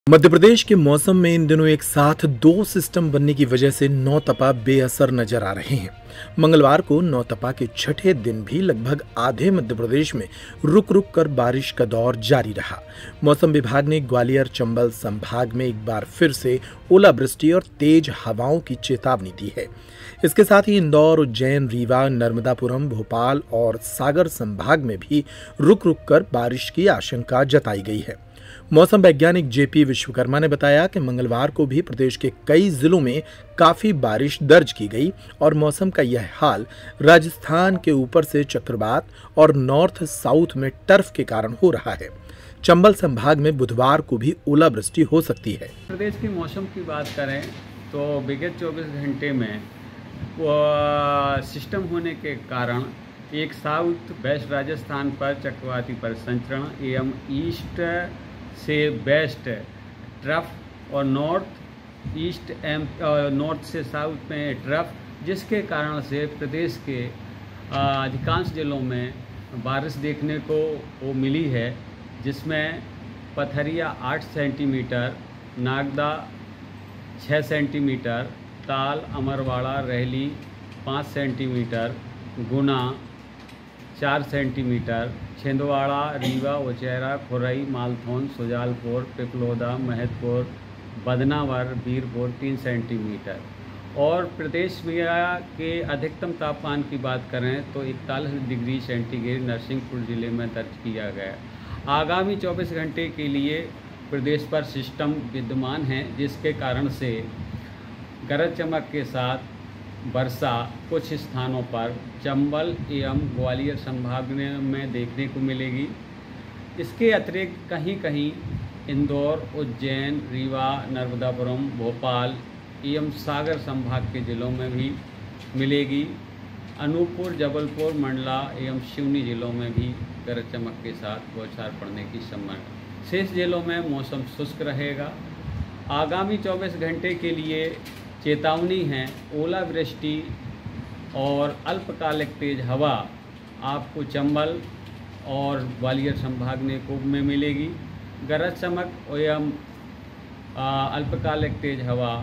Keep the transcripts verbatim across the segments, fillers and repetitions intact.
मध्य प्रदेश के मौसम में इन दिनों एक साथ दो सिस्टम बनने की वजह से नौतपा बेअसर नजर आ रहे हैं। मंगलवार को नौतपा के छठे दिन भी लगभग आधे मध्य प्रदेश में रुक रुक कर बारिश का दौर जारी रहा। मौसम विभाग ने ग्वालियर चंबल संभाग में एक बार फिर से ओलावृष्टि और तेज हवाओं की चेतावनी दी है। इसके साथ ही इंदौर, उज्जैन, रीवा, नर्मदापुरम, भोपाल और सागर संभाग में भी रुक रुक कर बारिश की आशंका जताई गई है। मौसम वैज्ञानिक जेपी विश्वकर्मा ने बताया कि मंगलवार को भी प्रदेश के कई जिलों में काफी बारिश दर्ज की गई और मौसम का यह हाल राजस्थान के ऊपर से चक्रवात और नॉर्थ साउथ में टर्फ के कारण हो रहा है। चंबल संभाग में बुधवार को भी ओलावृष्टि हो सकती है। प्रदेश की मौसम की बात करें तो विगत चौबीस घंटे में वो सिस्टम होने के कारण एक साउथ वेस्ट राजस्थान पर चक्रवाती परिसंचरण एवं ईस्ट से वेस्ट ट्रफ और नॉर्थ ईस्ट एम नॉर्थ से साउथ में ट्रफ, जिसके कारण से प्रदेश के अधिकांश जिलों में बारिश देखने को वो मिली है, जिसमें पथरिया आठ सेंटीमीटर, नागदा छः सेंटीमीटर, ताल, अमरवाड़ा, रहली पाँच सेंटीमीटर, गुना चार सेंटीमीटर, छिंदवाड़ा, रीवा, उचैरा, खुरई, मालथौन, सुजालपुर, पिपलोदा, महतपुर, बदनावर, वीरपुर तीन सेंटीमीटर। और प्रदेश में के अधिकतम तापमान की बात करें तो इकतालीस डिग्री सेंटीग्रेड नरसिंहपुर जिले में दर्ज किया गया। आगामी चौबीस घंटे के लिए प्रदेश पर सिस्टम विद्यमान है, जिसके कारण से गरज चमक के साथ वर्षा कुछ स्थानों पर चंबल एवं ग्वालियर संभाग में देखने को मिलेगी। इसके अतिरिक्त कहीं कहीं इंदौर, उज्जैन, रीवा, नर्मदापुरम, भोपाल एवं सागर संभाग के जिलों में भी मिलेगी। अनूपपुर, जबलपुर, मंडला एवं सिवनी जिलों में भी गरज चमक के साथ बौछार पड़ने की संभावना। शेष जिलों में मौसम शुष्क रहेगा। आगामी चौबीस घंटे के लिए चेतावनी है ओलावृष्टि और अल्पकालिक तेज हवा आपको चंबल और ग्वालियर संभाग में मिलेगी। गरज चमक एवं अल्पकालिक तेज हवा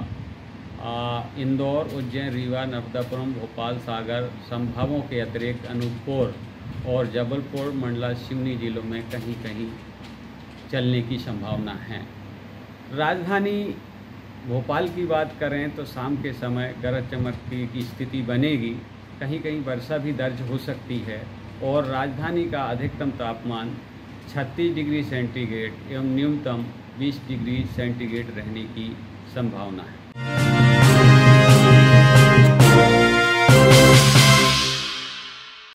इंदौर, उज्जैन, रीवा, नर्मदापुरम, भोपाल, सागर संभागों के अतिरिक्त अनूपपुर और जबलपुर, मंडला, सिवनी जिलों में कहीं कहीं चलने की संभावना है। राजधानी भोपाल की बात करें तो शाम के समय गरज चमक की स्थिति बनेगी, कहीं कहीं वर्षा भी दर्ज हो सकती है और राजधानी का अधिकतम तापमान छत्तीस डिग्री सेंटीग्रेड एवं न्यूनतम बीस डिग्री सेंटीग्रेड रहने की संभावना है।